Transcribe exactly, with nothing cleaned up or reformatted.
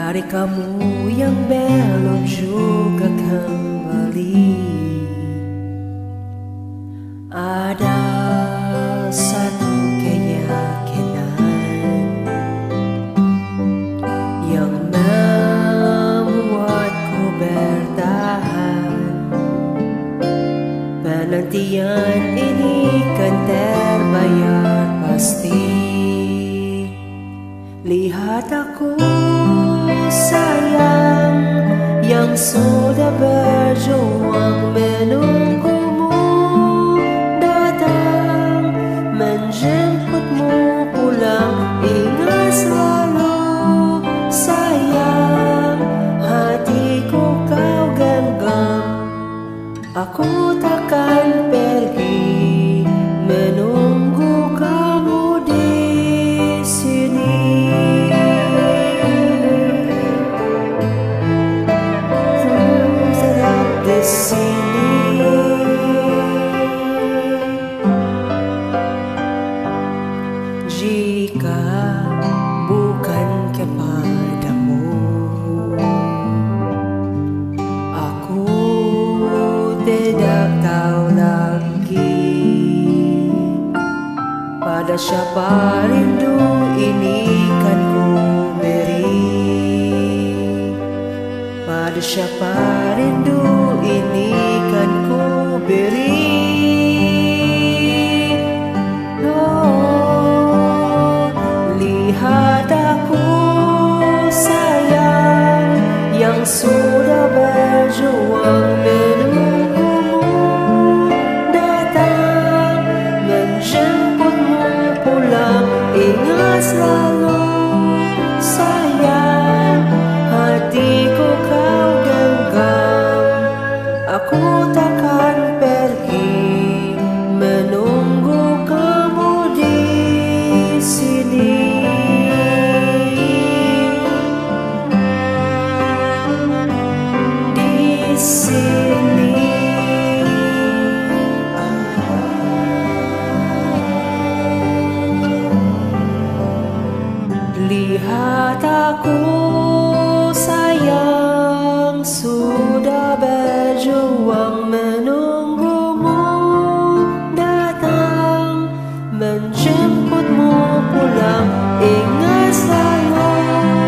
Hari kamu yang belum juga kembali, ada satu keyakinan yang membuatku bertahan. Penantian ini kan terbayar pasti. Lihat aku sayang, yang sudah berjuang menunggumu datang, menjemputmu pulang. Ingat selalu sayang, hatiku kau genggam. Aku takkan pergi, menunggu kamu di sini. Di sini. Jika bukan kepadamu, aku tidak tahu lagi pada siapa rindu ini kan ku beri. Pada siapa rindu ini kan ku beri. Oh, lihat aku sayang, yang sudah berjuang menunggumu datang, menjemputmu pulang. Ingat selalu sayang, hatiku kau genggam. Aku takkan pergi, menunggu kamu di sini. Di sini. Lihat aku sayang, sudah berjuang menunggumu datang, menjemputmu pulang. Ingat selalu